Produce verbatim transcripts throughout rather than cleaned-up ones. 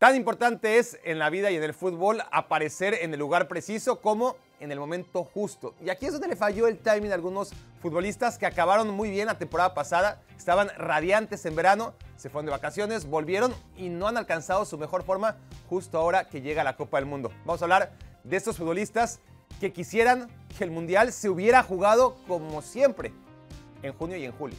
Tan importante es en la vida y en el fútbol aparecer en el lugar preciso como en el momento justo. Y aquí es donde le falló el timing a algunos futbolistas que acabaron muy bien la temporada pasada, estaban radiantes en verano, se fueron de vacaciones, volvieron y no han alcanzado su mejor forma justo ahora que llega la Copa del Mundo. Vamos a hablar de estos futbolistas que quisieran que el Mundial se hubiera jugado como siempre, en junio y en julio.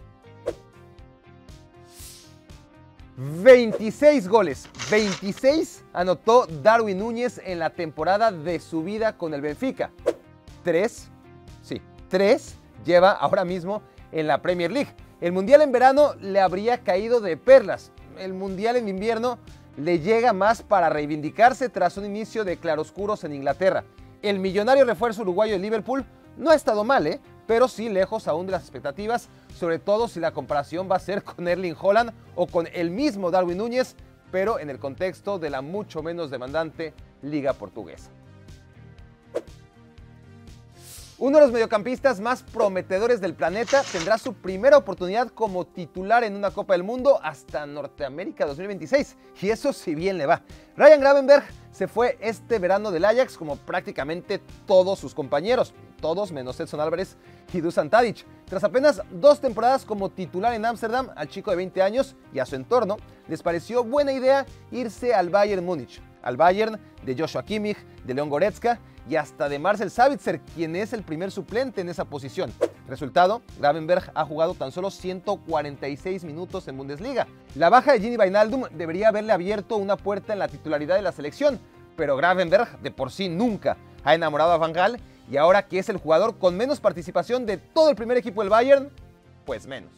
veintiséis goles, veintiséis anotó Darwin Núñez en la temporada de su vida con el Benfica. tres, sí, tres lleva ahora mismo en la Premier League. El Mundial en verano le habría caído de perlas. El Mundial en invierno le llega más para reivindicarse tras un inicio de claroscuros en Inglaterra. El millonario refuerzo uruguayo de Liverpool no ha estado mal, ¿eh? pero sí lejos aún de las expectativas, sobre todo si la comparación va a ser con Erling Haaland o con el mismo Darwin Núñez, pero en el contexto de la mucho menos demandante Liga Portuguesa. Uno de los mediocampistas más prometedores del planeta tendrá su primera oportunidad como titular en una Copa del Mundo hasta Norteamérica dos mil veintiséis, y eso si bien le va. Ryan Gravenberch se fue este verano del Ajax como prácticamente todos sus compañeros, todos menos Edson Álvarez y Dusan Tadic. Tras apenas dos temporadas como titular en Ámsterdam, al chico de veinte años y a su entorno les pareció buena idea irse al Bayern Múnich, al Bayern de Joshua Kimmich, de Leon Goretzka y hasta de Marcel Sabitzer, quien es el primer suplente en esa posición. Resultado, Gravenberch ha jugado tan solo ciento cuarenta y seis minutos en Bundesliga. La baja de Gini Wijnaldum debería haberle abierto una puerta en la titularidad de la selección, pero Gravenberch de por sí nunca ha enamorado a Van Gaal y ahora que es el jugador con menos participación de todo el primer equipo del Bayern, pues menos.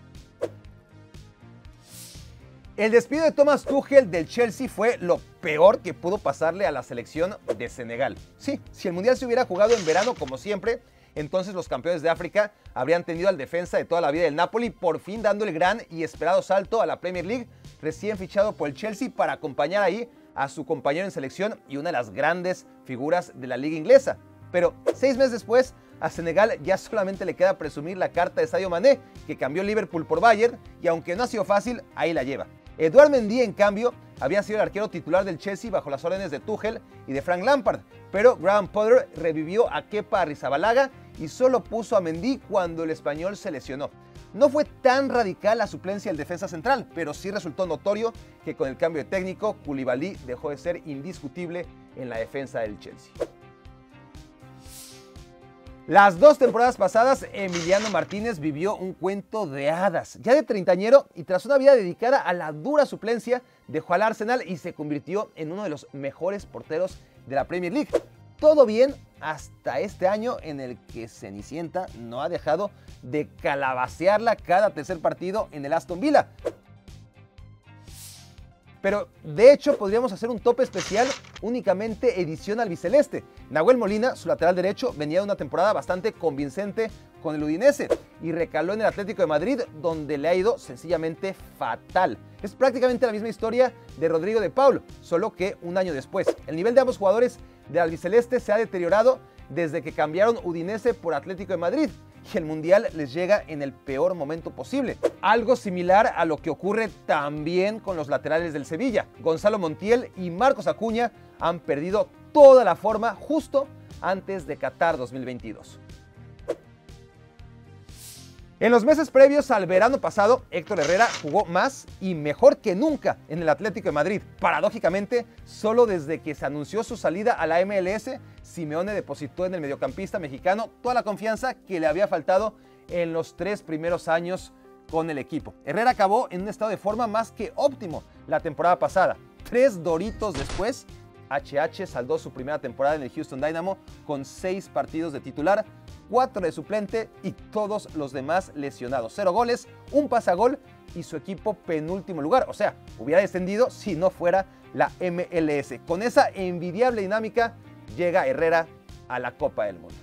El despido de Thomas Tuchel del Chelsea fue lo peor que pudo pasarle a la selección de Senegal. Sí, si el Mundial se hubiera jugado en verano como siempre, entonces los campeones de África habrían tenido al defensa de toda la vida del Napoli por fin dando el gran y esperado salto a la Premier League, recién fichado por el Chelsea para acompañar ahí a su compañero en selección y una de las grandes figuras de la liga inglesa. Pero seis meses después, a Senegal ya solamente le queda presumir la carta de Sadio Mané, que cambió Liverpool por Bayern, y aunque no ha sido fácil, ahí la lleva. Edouard Mendy, en cambio, había sido el arquero titular del Chelsea bajo las órdenes de Tuchel y de Frank Lampard, pero Graham Potter revivió a Kepa Arrizabalaga y solo puso a Mendy cuando el español se lesionó. No fue tan radical la suplencia del defensa central, pero sí resultó notorio que con el cambio de técnico, Koulibaly dejó de ser indiscutible en la defensa del Chelsea. Las dos temporadas pasadas, Emiliano Martínez vivió un cuento de hadas. Ya de treintañero y tras una vida dedicada a la dura suplencia, dejó al Arsenal y se convirtió en uno de los mejores porteros de la Premier League. Todo bien hasta este año en el que Cenicienta no ha dejado de calabacearla cada tercer partido en el Aston Villa. Pero de hecho podríamos hacer un tope especial únicamente edición albiceleste. Nahuel Molina, su lateral derecho, venía de una temporada bastante convincente con el Udinese y recaló en el Atlético de Madrid, donde le ha ido sencillamente fatal. Es prácticamente la misma historia de Rodrigo de Paul, solo que un año después. El nivel de ambos jugadores del albiceleste se ha deteriorado desde que cambiaron Udinese por Atlético de Madrid, y el Mundial les llega en el peor momento posible. Algo similar a lo que ocurre también con los laterales del Sevilla. Gonzalo Montiel y Marcos Acuña han perdido toda la forma justo antes de Qatar dos mil veintidós. En los meses previos al verano pasado, Héctor Herrera jugó más y mejor que nunca en el Atlético de Madrid. Paradójicamente, solo desde que se anunció su salida a la M L S, Simeone depositó en el mediocampista mexicano toda la confianza que le había faltado en los tres primeros años con el equipo. Herrera acabó en un estado de forma más que óptimo la temporada pasada. Tres doritos después, H H saldó su primera temporada en el Houston Dynamo con seis partidos de titular, cuatro de suplente y todos los demás lesionados. Cero goles, un pasagol y su equipo penúltimo lugar. O sea, hubiera descendido si no fuera la M L S. Con esa envidiable dinámica llega Herrera a la Copa del Mundo.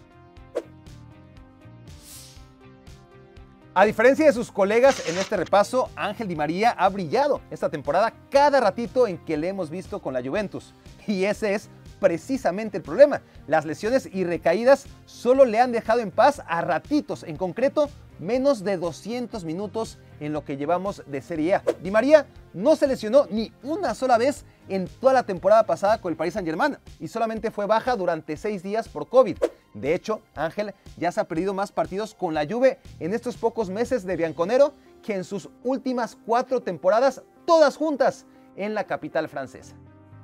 A diferencia de sus colegas en este repaso, Ángel Di María ha brillado esta temporada cada ratito en que le hemos visto con la Juventus. Y ese es precisamente el problema. Las lesiones y recaídas solo le han dejado en paz a ratitos, en concreto menos de doscientos minutos en lo que llevamos de Serie A. Di María no se lesionó ni una sola vez en toda la temporada pasada con el Paris Saint-Germain y solamente fue baja durante seis días por COVID. De hecho, Ángel ya se ha perdido más partidos con la Juve en estos pocos meses de Bianconero que en sus últimas cuatro temporadas, todas juntas en la capital francesa.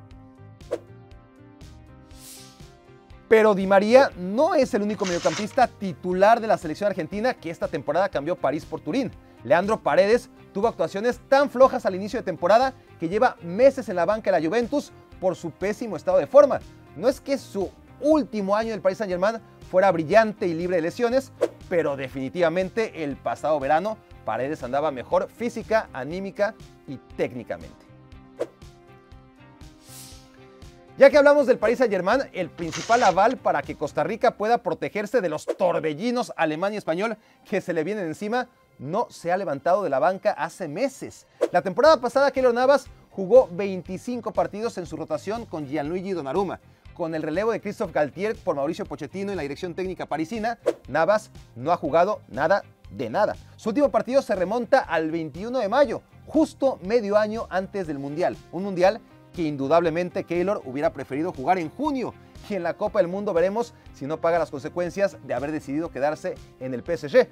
Pero Di María no es el único mediocampista titular de la selección argentina que esta temporada cambió París por Turín. Leandro Paredes tuvo actuaciones tan flojas al inicio de temporada que lleva meses en la banca de la Juventus por su pésimo estado de forma. No es que su último año del Paris Saint-Germain fuera brillante y libre de lesiones, pero definitivamente el pasado verano Paredes andaba mejor física, anímica y técnicamente. Ya que hablamos del Paris Saint-Germain, el principal aval para que Costa Rica pueda protegerse de los torbellinos alemán y español que se le vienen encima no se ha levantado de la banca hace meses. La temporada pasada Keylor Navas jugó veinticinco partidos en su rotación con Gianluigi Donnarumma. Con el relevo de Christophe Galtier por Mauricio Pochettino y la dirección técnica parisina, Navas no ha jugado nada de nada. Su último partido se remonta al veintiuno de mayo, justo medio año antes del Mundial. Un Mundial que indudablemente Keylor hubiera preferido jugar en junio. Y en la Copa del Mundo veremos si no paga las consecuencias de haber decidido quedarse en el P S G.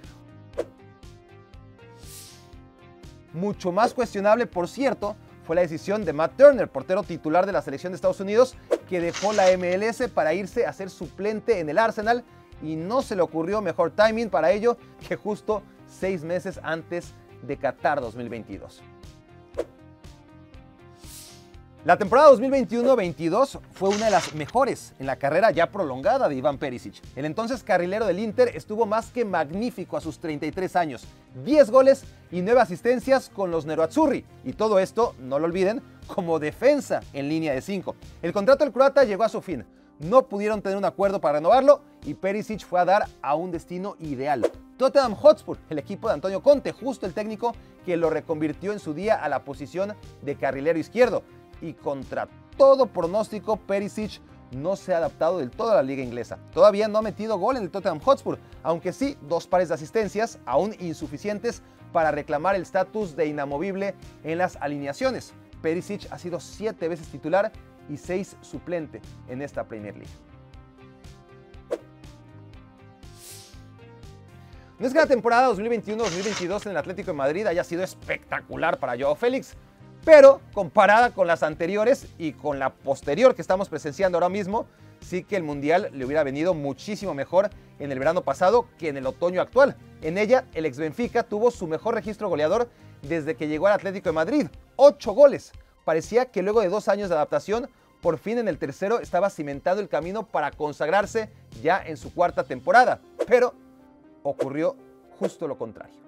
Mucho más cuestionable, por cierto, fue la decisión de Matt Turner, portero titular de la selección de Estados Unidos, que dejó la M L S para irse a ser suplente en el Arsenal y no se le ocurrió mejor timing para ello que justo seis meses antes de Qatar dos mil veintidós. La temporada dos mil veintiuno veintidós fue una de las mejores en la carrera ya prolongada de Iván Perisic. El entonces carrilero del Inter estuvo más que magnífico a sus treinta y tres años. diez goles y nueve asistencias con los Nerazzurri. Y todo esto, no lo olviden, como defensa en línea de cinco. El contrato del croata llegó a su fin. No pudieron tener un acuerdo para renovarlo y Perisic fue a dar a un destino ideal. Tottenham Hotspur, el equipo de Antonio Conte, justo el técnico que lo reconvirtió en su día a la posición de carrilero izquierdo. Y contra todo pronóstico, Perisic no se ha adaptado del todo a la liga inglesa. Todavía no ha metido gol en el Tottenham Hotspur, aunque sí dos pares de asistencias, aún insuficientes para reclamar el estatus de inamovible en las alineaciones. Perisic ha sido siete veces titular y seis suplente en esta Premier League. No es que la temporada dos mil veintiuno dos mil veintidós en el Atlético de Madrid haya sido espectacular para Joao Félix, pero comparada con las anteriores y con la posterior que estamos presenciando ahora mismo, sí que el Mundial le hubiera venido muchísimo mejor en el verano pasado que en el otoño actual. En ella, el ex Benfica tuvo su mejor registro goleador desde que llegó al Atlético de Madrid, ocho goles. Parecía que luego de dos años de adaptación, por fin en el tercero estaba cimentando el camino para consagrarse ya en su cuarta temporada, pero ocurrió justo lo contrario.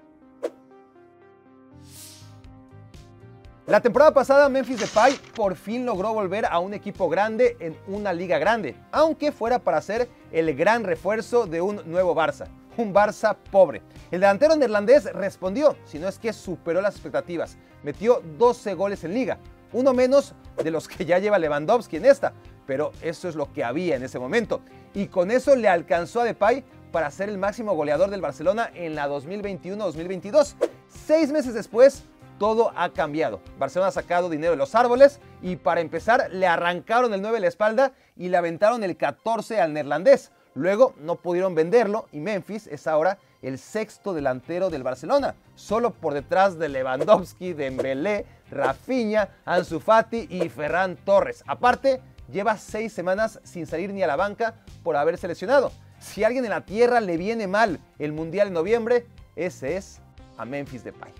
La temporada pasada Memphis Depay por fin logró volver a un equipo grande en una liga grande, aunque fuera para ser el gran refuerzo de un nuevo Barça, un Barça pobre. El delantero neerlandés respondió, si no es que superó las expectativas, metió doce goles en liga, uno menos de los que ya lleva Lewandowski en esta, pero eso es lo que había en ese momento, y con eso le alcanzó a Depay para ser el máximo goleador del Barcelona en la dos mil veintiuno dos mil veintidós. Seis meses después, todo ha cambiado. Barcelona ha sacado dinero de los árboles y para empezar le arrancaron el nueve de la espalda y le aventaron el catorce al neerlandés. Luego no pudieron venderlo y Memphis es ahora el sexto delantero del Barcelona, solo por detrás de Lewandowski, Dembélé, Rafinha, Ansu Fati y Ferran Torres. Aparte, lleva seis semanas sin salir ni a la banca por haber seleccionado. Si a alguien en la tierra le viene mal el Mundial en noviembre, ese es a Memphis Depay.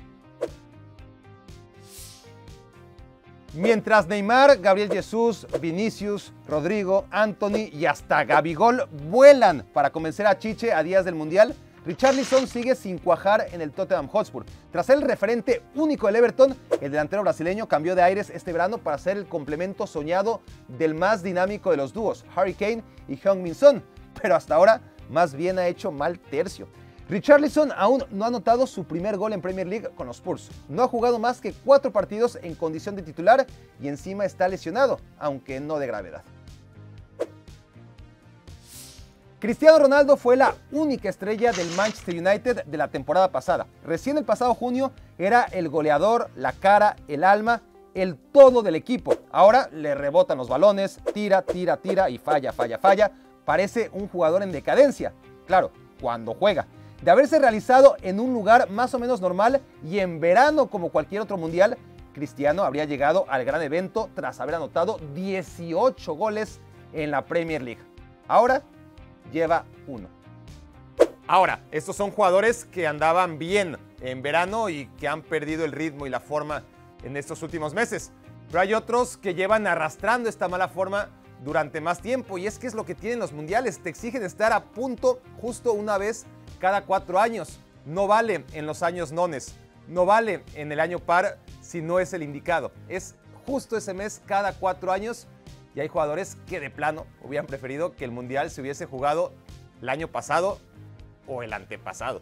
Mientras Neymar, Gabriel Jesús, Vinicius, Rodrigo, Anthony y hasta Gabigol vuelan para convencer a Chiche a días del Mundial, Richarlison sigue sin cuajar en el Tottenham Hotspur. Tras ser el referente único del Everton, el delantero brasileño cambió de aires este verano para ser el complemento soñado del más dinámico de los dúos, Harry Kane y Heung-min Son, pero hasta ahora más bien ha hecho mal tercio. Richarlison aún no ha anotado su primer gol en Premier League con los Spurs. No ha jugado más que cuatro partidos en condición de titular y encima está lesionado, aunque no de gravedad. Cristiano Ronaldo fue la única estrella del Manchester United de la temporada pasada. Recién el pasado junio era el goleador, la cara, el alma, el todo del equipo. Ahora le rebotan los balones, tira, tira, tira y falla, falla, falla. Parece un jugador en decadencia. Claro, cuando juega. De haberse realizado en un lugar más o menos normal y en verano como cualquier otro mundial, Cristiano habría llegado al gran evento tras haber anotado dieciocho goles en la Premier League. Ahora lleva uno. Ahora, estos son jugadores que andaban bien en verano y que han perdido el ritmo y la forma en estos últimos meses. Pero hay otros que llevan arrastrando esta mala forma durante más tiempo, y es que es lo que tienen los mundiales. Te exigen estar a punto justo una vez cada cuatro años. No vale en los años nones, no vale en el año par si no es el indicado. Es justo ese mes cada cuatro años. Y hay jugadores que de plano hubieran preferido que el mundial se hubiese jugado el año pasado o el antepasado.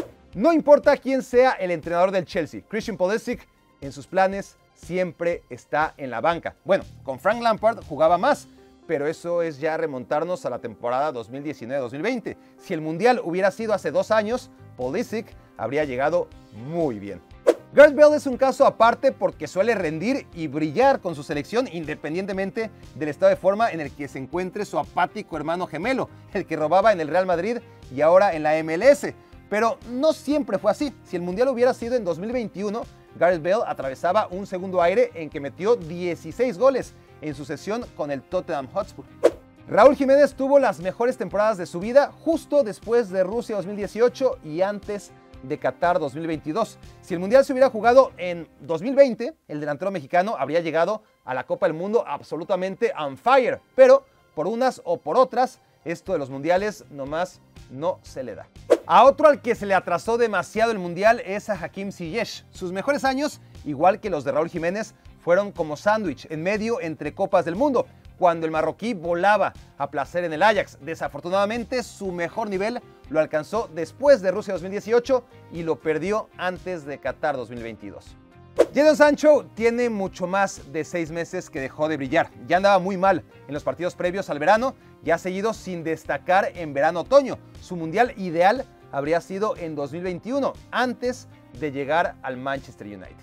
No importa quién sea el entrenador del Chelsea, Christian Pulisic en sus planes siempre está en la banca. Bueno, con Frank Lampard jugaba más, pero eso es ya remontarnos a la temporada dos mil diecinueve dos mil veinte. Si el mundial hubiera sido hace dos años, Pulisic habría llegado muy bien. Gareth Bale es un caso aparte porque suele rendir y brillar con su selección independientemente del estado de forma en el que se encuentre su apático hermano gemelo, el que robaba en el Real Madrid y ahora en la M L S. Pero no siempre fue así. Si el mundial hubiera sido en dos mil veintiuno, Gareth Bale atravesaba un segundo aire en que metió dieciséis goles en su sesión con el Tottenham Hotspur. Raúl Jiménez tuvo las mejores temporadas de su vida justo después de Rusia dos mil dieciocho y antes de Qatar dos mil veintidós. Si el mundial se hubiera jugado en dos mil veinte, el delantero mexicano habría llegado a la Copa del Mundo absolutamente on fire, pero por unas o por otras, esto de los mundiales nomás no se le da. A otro al que se le atrasó demasiado el mundial es a Hakim Ziyech. Sus mejores años, igual que los de Raúl Jiménez, fueron como sándwich en medio entre Copas del Mundo, cuando el marroquí volaba a placer en el Ajax. Desafortunadamente, su mejor nivel lo alcanzó después de Rusia dos mil dieciocho y lo perdió antes de Qatar dos mil veintidós. Jadon Sancho tiene mucho más de seis meses que dejó de brillar. Ya andaba muy mal en los partidos previos al verano y ha seguido sin destacar en verano-otoño. Su mundial ideal habría sido en dos mil veintiuno, antes de llegar al Manchester United.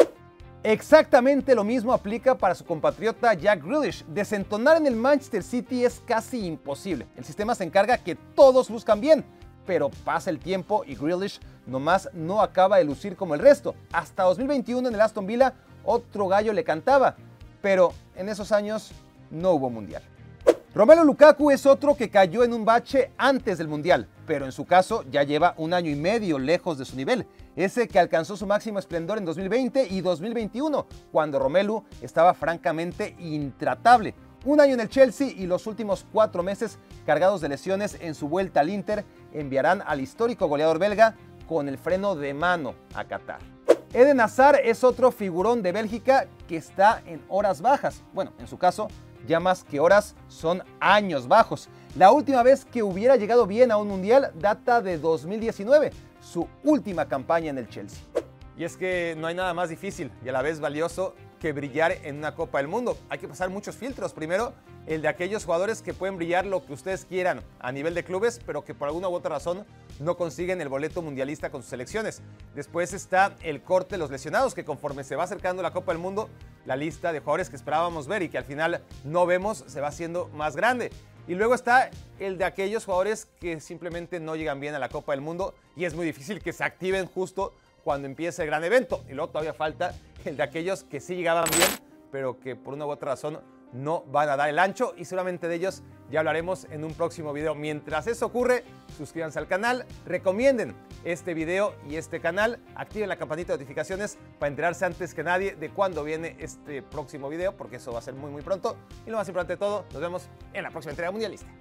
Exactamente lo mismo aplica para su compatriota Jack Grealish. Desentonar en el Manchester City es casi imposible. El sistema se encarga que todos luzcan bien, pero pasa el tiempo y Grealish nomás no acaba de lucir como el resto. Hasta dos mil veintiuno en el Aston Villa otro gallo le cantaba, pero en esos años no hubo mundial. Romelu Lukaku es otro que cayó en un bache antes del mundial, pero en su caso ya lleva un año y medio lejos de su nivel, ese que alcanzó su máximo esplendor en dos mil veinte y dos mil veintiuno, cuando Romelu estaba francamente intratable. Un año en el Chelsea y los últimos cuatro meses cargados de lesiones en su vuelta al Inter enviarán al histórico goleador belga con el freno de mano a Qatar. Eden Hazard es otro figurón de Bélgica que está en horas bajas. Bueno, en su caso, ya más que horas son años bajos. La última vez que hubiera llegado bien a un mundial data de dos mil diecinueve, su última campaña en el Chelsea. Y es que no hay nada más difícil y a la vez valioso que brillar en una Copa del Mundo. Hay que pasar muchos filtros. Primero, el de aquellos jugadores que pueden brillar lo que ustedes quieran a nivel de clubes, pero que por alguna u otra razón no consiguen el boleto mundialista con sus selecciones. Después está el corte de los lesionados, que conforme se va acercando la Copa del Mundo, la lista de jugadores que esperábamos ver y que al final no vemos se va haciendo más grande. Y luego está el de aquellos jugadores que simplemente no llegan bien a la Copa del Mundo y es muy difícil que se activen justo cuando empiece el gran evento. Y luego todavía falta el de aquellos que sí llegaban bien, pero que por una u otra razón no van a dar el ancho, y seguramente de ellos ya hablaremos en un próximo video. Mientras eso ocurre, suscríbanse al canal, recomienden este video y este canal, activen la campanita de notificaciones para enterarse antes que nadie de cuándo viene este próximo video, porque eso va a ser muy muy pronto. Y lo más importante de todo, nos vemos en la próxima entrega mundialista.